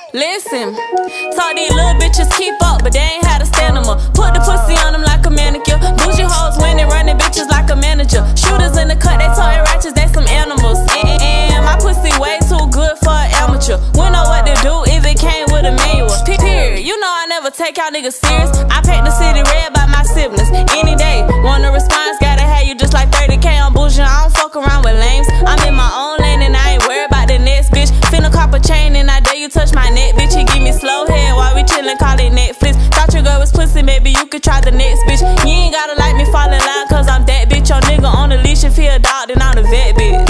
Listen, told these little bitches keep up, but they ain't had to stand them up. Put the pussy on them like a manicure. Bougie hoes winning, running bitches like a manager. Shooters in the cut, they toting ratchets, they some animals. And my pussy way too good for an amateur. We know what to do if it came with a manual. Period. You know I never take y'all niggas serious. I paint the city red by my siblings. Any day, want a response, gotta have you just like 30K on bougie. I don't fuck around with lames. I'm in my own lane and I ain't worried about the next bitch. Finna cop a chain and I dare you touch my neck, bitch. He give me slow head while we chillin', call it Netflix. Thought your girl was pussy, maybe you could try the next bitch. You ain't gotta like me, fall in line, cause I'm that bitch. Your nigga on the leash, if he a dog, then I'm the vet, bitch.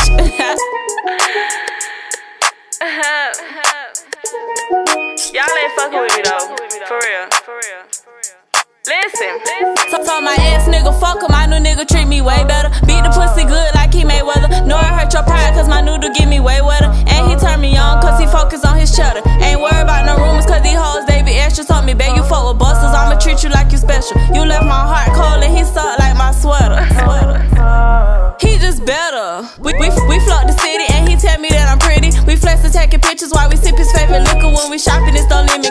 Y'all ain't fucking with me though, for real. Listen, told my ex nigga fuck him, my new nigga treat me way better. Beat the pussy good like he Mayweather. Know it hurt your pride cause my noodle give me way wetter. And he turn me on cause he focus on his cheddar. Ain't worried about no rumors cause these hoes they be extra. Told me babe you fuck with busters, I'ma treat you like you special. You left my heart cold and he sucked like my sweater. He just better. We flood the city and he tell me that I'm pretty. We flex and taking pictures while we sip his favorite liquor. When we shopping it's no limit.